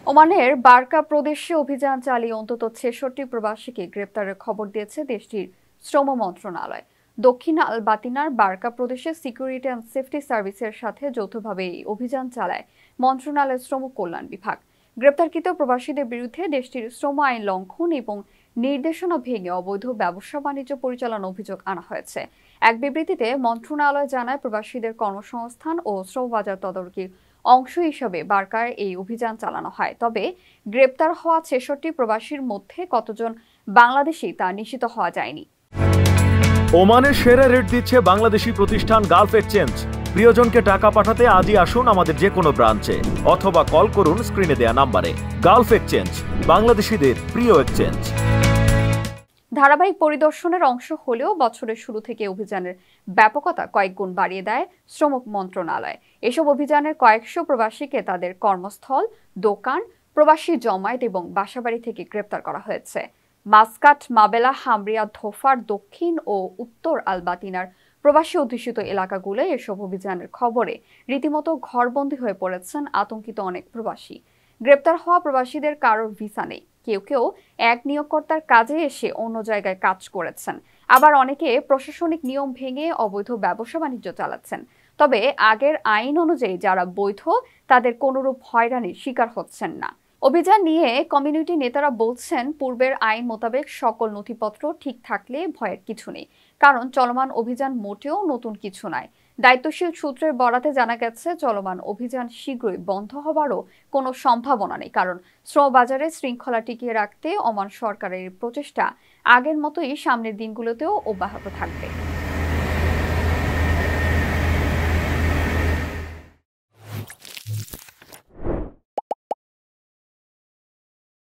ওমানের বারকা প্রদেশে অভিযান চালিয়ে অন্তত ৬৬ প্রবাসীকে গ্রেপ্তারের খবর দিয়েছে দেশটির শ্রম মন্ত্রণালয়। দক্ষিণ আল বাতিনার বারকা প্রদেশে সিকিউরিটি অ্যান্ড সেফটি সার্ভিসের সাথে যৌথভাবে এই অভিযান চালায় মন্ত্রণালয়ের শ্রম কল্যাণ বিভাগ। গ্রেপ্তারকৃত প্রবাসীদের বিরুদ্ধে দেশটির শ্রম আইন লঙ্ঘন এবং নির্দেশনা ভেঙে অবৈধ ব্যবসা বাণিজ্য পরিচালনা অভিযোগ আনা হয়েছে। এক বিবৃতিতে মন্ত্রণালয় জানায়, প্রবাসীদের কর্মসংস্থান ও শ্রম বাজার তদারকির অংশ হিসেবে বারকায় এই অভিযান চালানো হয়। তবে গ্রেপ্তার হওয়া ৬৬ প্রবাসীর মধ্যে কতজন বাংলাদেশি তা নিশ্চিত হওয়া যায়নি। ওমানের সেরা রেট দিচ্ছে বাংলাদেশি প্রতিষ্ঠান গালফ এক্সচেঞ্জ। প্রিয়জনকে টাকা পাঠাতে আজই আসুন আমাদের যে কোনো ব্রাঞ্চে অথবা কল করুন স্ক্রিনে দেয়া নাম্বারে। গালফ এক্সচেঞ্জ, বাংলাদেশিদের প্রিয় এক্সচেঞ্জ। ধারাবাহিক পরিদর্শনের অংশ হলেও বছরের শুরু থেকে অভিযানের ব্যাপকতা কয়েক গুণ বাড়িয়ে দেয় শ্রম মন্ত্রণালয়। এসব অভিযানের কয়েকশো প্রবাসীকে তাদের কর্মস্থল, দোকান, প্রবাসী জমায়েত এবং বাসাবাড়ি থেকে গ্রেপ্তার করা হয়েছে। মাসকাট, মাবেলা, হামরিয়া, ধোফার, দক্ষিণ ও উত্তর আলবাতিনার প্রবাসী অধ্যুষিত এলাকাগুলোয় এসব অভিযানের খবরে রীতিমতো ঘরবন্দি হয়ে পড়েছেন আতঙ্কিত অনেক প্রবাসী। গ্রেপ্তার হওয়া প্রবাসীদের কারোর ভিসা নেই। কেউ কেউ এক নিয়োগকর্তার কাজে এসে অন্য জায়গায় কাজ করেছেন, আবার অনেকে প্রশাসনিক নিয়ম ভেঙে অবৈধ ব্যবসা বাণিজ্য চালাচ্ছেন। তবে আগের আইন অনুযায়ী যারা বৈধ তাদের কোনোরূপ হয়রানির শিকার হচ্ছেন না। অভিযান নিয়ে কমিউনিটি নেতারা বলছেন, পূর্বের আইন মোতাবেক সকল নথিপত্র ঠিক থাকলে ভয়ের কিছু নেই, কারণ চলমান অভিযান মোটেও নতুন কিছু নয়। দায়িত্বশীল সূত্রের বরাতে জানা গেছে, চলমান অভিযান শীঘ্রই বন্ধ হবারও কোনো সম্ভাবনা নেই, কারণ শ্রমবাজারে শৃঙ্খলা টিকিয়ে রাখতে ওমান সরকারের প্রচেষ্টা আগের মতোই সামনের দিনগুলোতেও অব্যাহত থাকবে।